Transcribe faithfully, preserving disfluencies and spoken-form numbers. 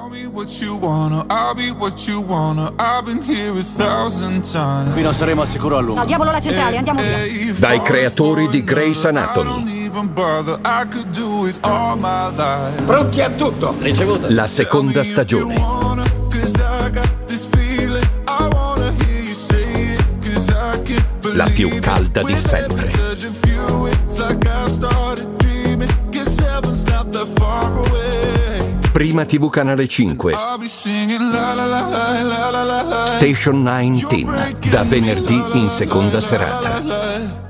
Qui non saremo al sicuro a lungo. No, diavolo la centrale, andiamo via. Dai creatori di Grey's Anatomy. Pronti a tutto. Ricevuto. La seconda stagione. La più calda di sempre. Prima tivù Canale cinque. Station diciannove, da venerdì in seconda serata.